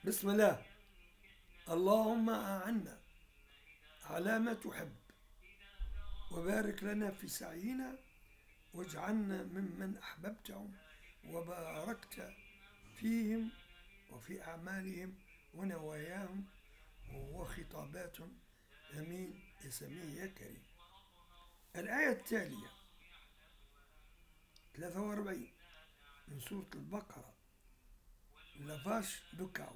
بسم الله. اللهم أعنا على ما تحب، وبارك لنا في سعينا، واجعلنا ممن أحببتهم وباركت فيهم وفي أعمالهم ونواياهم وخطاباتهم. أمين يا سميع يا كريم. الآية التالية 43 من سورة البقرة: لافاش بكاو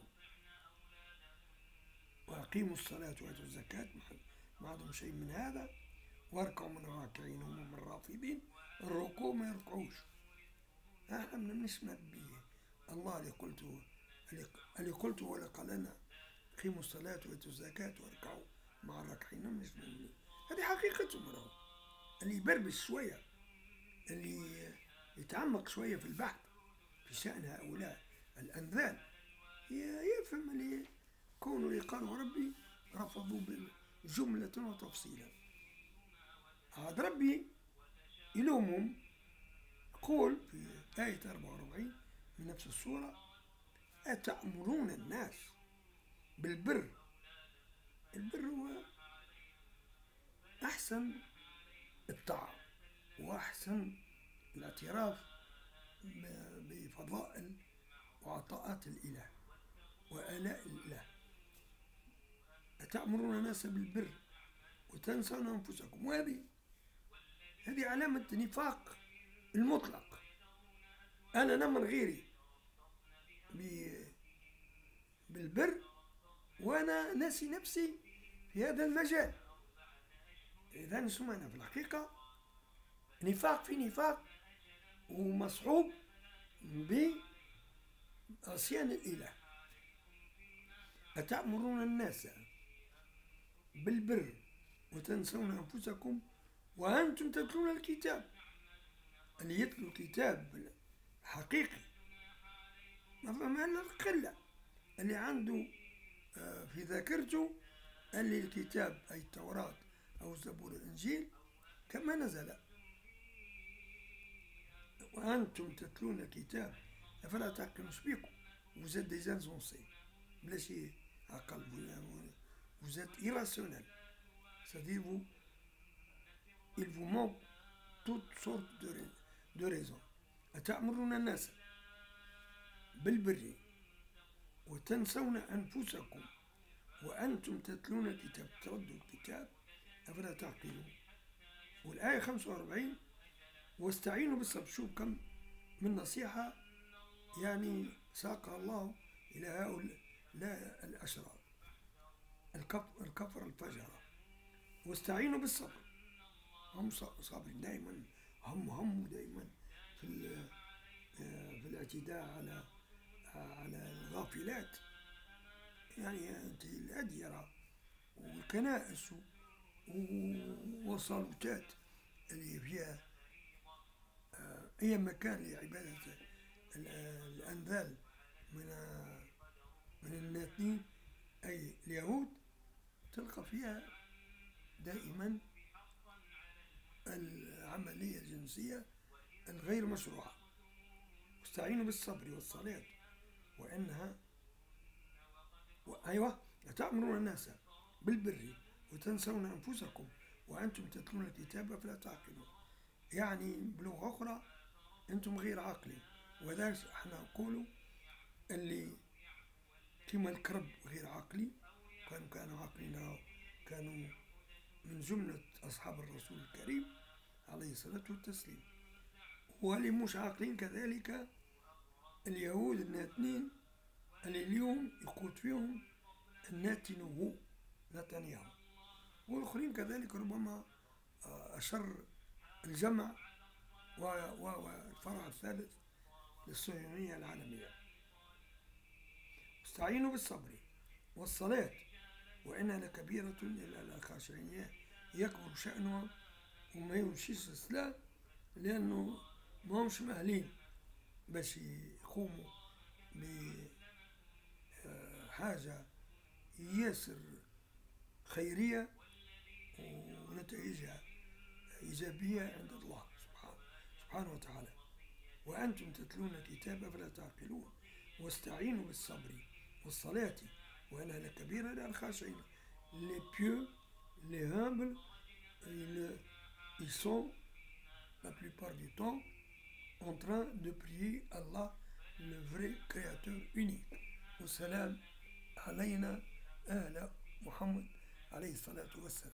وأقيموا الصلاة وآتوا الزكاة، ما عندهم شيء من هذا، واركعوا من الراكعين ومن الرافضين. الركوع ما يركعوش. احنا مش نبي الله اللي قلته ولا قال لنا قيموا الصلاة وآتوا الزكاة واركعوا مع الراكعين. مش نبي. هذه حقيقتهم. راهو اللي يبربش شوية، اللي يتعمق شوية في البحث في شأن هؤلاء الأنذال يفهم اللي كونوا اللي قالوا ربي رفضوا جملة وتفصيلا. عاد ربي يلومهم، يقول في آية 44 من نفس السورة: أتأمرون الناس بالبر. البر هو أحسن الطاعة وأحسن الاعتراف بفضائل وعطاءات الإله وآلاء الإله. أتأمرون الناس بالبر وتنسون أنفسكم. هذه علامة نفاق المطلق. أنا نمر غيري بالبر وأنا ناسي نفسي في هذا المجال. إذا نسمعنا في الحقيقة نفاق في نفاق، ومصحوب بعصيان الإله. أتأمرون الناس بالبر وتنسون أنفسكم وأنتم تتلون الكتاب. اللي يتلو الكتاب حقيقي ما القلة اللي عنده في ذاكرته اللي الكتاب أي التوراة أو الزبور الإنجيل كما نزل. وأنتم تتلون الكتاب أفلا تعقلون. بيكم vous êtes des insensés بلاش عقل. vous êtes irrationnel. C'est-à-dire il vous manque toutes sortes de raisons. أتأمرون الناس بالبر وتنسون أنفسكم وأنتم تتلون الكتاب. تردوا الكتاب أفلا تعقلون. والآية 45: واستعينوا بالصبر. شوف كم من نصيحة يعني ساقها الله إلى هؤلاء الأشرار الكفر الفجرة. واستعينوا بالصبر. هم صابرين دائما، هم دائما في الاعتداء على الغافلات. يعني أنت الأديرة والكنائس والصالوتات اللي فيها أي مكان لعبادة الأنذال من الناتين أي اليهود، تلقى فيها دائما العملية الجنسية الغير مشروعة. واستعينوا بالصبر والصلاة وإنها أيوة. أتأمرون الناس بالبر وتنسون أنفسكم وأنتم تتلون الكتاب فلا تعقلون. يعني بلغة أخرى أنتم غير عاقلين. وذلك احنا نقولوا اللي كما الكرب غير عاقلي. كانوا عاقلين، كانوا من جملة أصحاب الرسول الكريم عليه الصلاة والتسليم. واللي مش عاقلين كذلك اليهود الناتنين اللي اليوم يقود فيهم الناتنو نتنياهو، والآخرين كذلك ربما أشر الجمع والفرع الثالث للصهيونية العالمية. استعينوا بالصبر والصلاة وإنها لكبيرة إلا على الخاشعين. يكبر شأنها وما يمشيش السلاح لأنه ما همش مأهلين باش يقوموا بحاجة ياسر خيرية ونتائجها إيجابية عند الله سبحانه وتعالى. وأنتم تتلون الكتاب فلا تعقلون. واستعينوا بالصبر والصلاة وإنها لكبيرة للخاشعين. Les pieux, les humbles, ils sont la plupart du temps en train de prier Allah, le vrai créateur unique. Wassalam alayna ala Muhammad alayhi salatu wassalam.